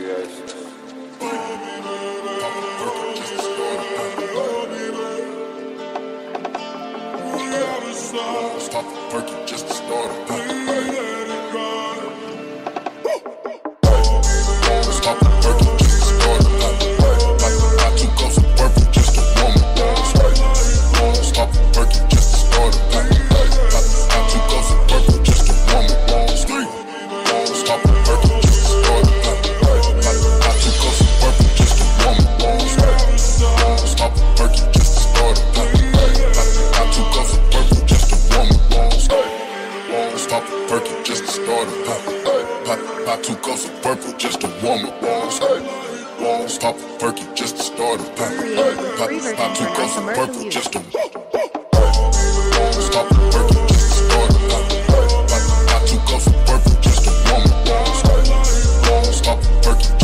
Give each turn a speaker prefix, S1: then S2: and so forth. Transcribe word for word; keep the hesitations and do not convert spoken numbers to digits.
S1: Stop the perky just to start a pop. Stop the perky just to start a pop. Not two cups of purple just to warm it. Stop the perky just to start a pop. Not two cups of purple just to warm it. Stop the perky just to start a pop. Not two cups of purple just to warm it. Stop the perky just to start a pop. Not two cups of purple just to warm it. Stop the perky just to start a pop. Not two cups of purple just to warm it. Stop the perky just to start a pop. Not two cups of purple just to stop the perky just to start a pop. Not two cups of purple just to warm it. Stop the perky.